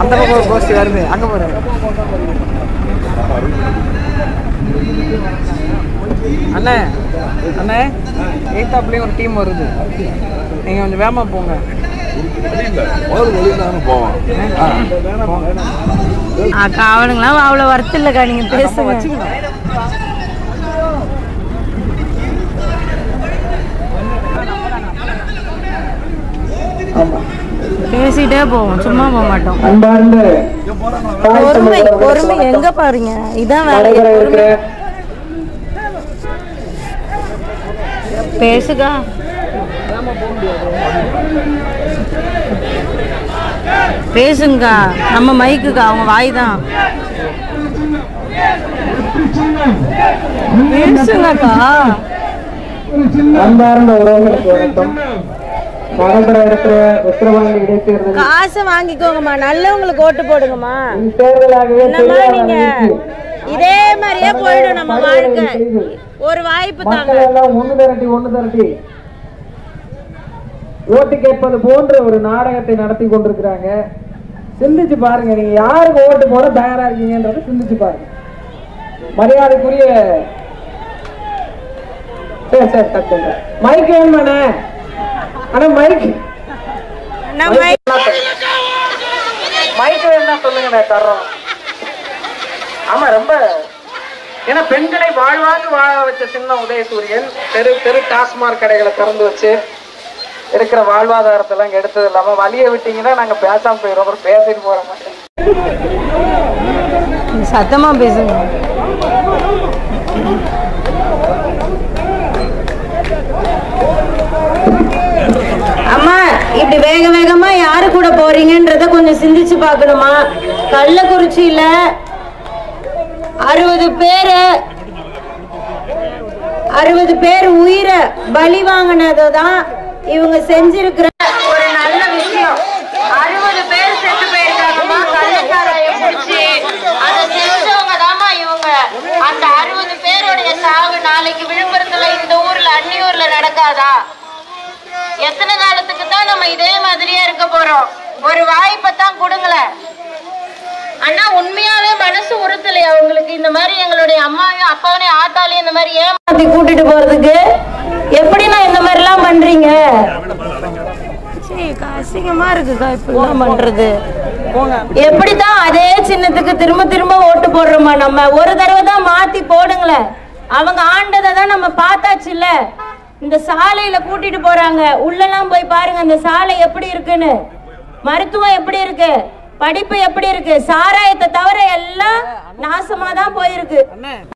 அந்த பக்கம் கோஷ்டி வருது, அங்கே போகிறேன். அண்ணே அண்ணே, எய்த்தாப்லேயும் ஒரு டீம் வருது, நீங்கள் கொஞ்சம் வேகமாக போங்க. அக்கா அவனுங்களாம் அவ்வளோ வருத்தம் இல்லைக்கா, நீங்கள் பேசுங்க. பேசிட்டே போவோம், சும்மா போக மாட்டோம். பொறுமை பொறுமை எங்க பாருங்க, இதான் வேலை. பேசுகா, பேசுங்கக்கா, நம்ம மைக்குக்கா, அவங்க வாய் தான். பேசுங்கக்கா. காசு வாங்கிக்கோங்கம்மா, நல்லவங்களுக்கு ஓட்டு போடுங்கம்மா. என்னம்மா நீங்க இதே மாதிரியே போயிடும் நம்ம வாழ்க்கை. ஒரு வாய்ப்பு தாங்க. ஒண்ணு திரட்டி ஓட்டு கேட்பது போன்ற ஒரு நாடகத்தை நடத்தி கொண்டிருக்கிறாங்க. சிந்திச்சு பாருங்க, நீங்க யாருக்கு ஓட்டு போட தயாரா இருக்கீங்கன்றத சிந்திச்சு பாருங்க. மரியாதைக்குரிய மைக் வேணுமாண்ணே? ஆனா மைக் வேணும்னா சொல்லுங்க, தர்றோம். ஆமா, ரொம்ப ஏன்னா பெண்களை வாழ்வாங்க வாழ வச்ச சின்ன உதயசூரியன் தெரு தெரு டாஸ்மாக் கடைகளை திறந்து வச்சு இருக்கிற வாழ்வாதாரத்தெல்லாம் எடுத்தது இல்லாம வழிய விட்டீங்கன்னா நாங்க பேசாம போயிடும். அப்புறம் பேசிட்டு போற மாட்டேன். சத்தமா பேசுங்க. அம்மா, இப்படி வேக வேகமா யாரு கூட போறீங்கன்றத கொஞ்சம் சிந்திச்சு பாக்கணுமா? கள்ளக்குறிச்சியில 60 பேர் உயிரை பலி வாங்கினதான் இவங்க செஞ்சிருக்கிற ஒரு நல்ல விஷயம். 60 பேர் செத்து போயிருக்காங்கம்மா, கள்ளச்சாராயம் குடிச்சு. அதை செஞ்சவங்க தாமா இவங்க. அந்த 60 பேருடைய சாவு நாளைக்கு விழுப்புரத்துல இந்த ஊர்ல அன்னியூர்ல நடக்காதா? எத்தனை காலத்துக்கு தான் நம்ம இதே மாதிரியே இருக்க போறோம்? ஒரு வாய்ப்பை தான் கொடுங்களேன் அண்ணா. உண்மையாவே மனசு உறுத்தலையா உங்களுக்கு? இந்த மாதிரி எங்களுடைய அம்மாவையும் அப்பாவையும் ஆத்தாலையும் இந்த மாதிரி ஏமாத்தி கூட்டிட்டு போறதுக்கு எப்படின்னா இந்த மாதிரி எல்லாம் பண்றீங்க? அசிங்கமா இருக்குக்கா இப்படிலாம் பண்றது. எப்படித்தான் அதே சின்னத்துக்கு திரும்ப திரும்ப ஓட்டு போடுறோமா? நம்ம ஒரு தடவை தான் மாத்தி போடுங்களேன். அவங்க ஆண்டதை தான் நம்ம பார்த்தாச்சு இல்ல. இந்த சாலையில கூட்டிட்டு போறாங்க, உள்ளெல்லாம் போய் பாருங்க அந்த சாலை எப்படி இருக்குன்னு. மருத்துவம் எப்படி இருக்கு, படிப்பு எப்படி இருக்கு, சாராயத்தை தவிர எல்லாம் நாசமா தான் போயிருக்கு.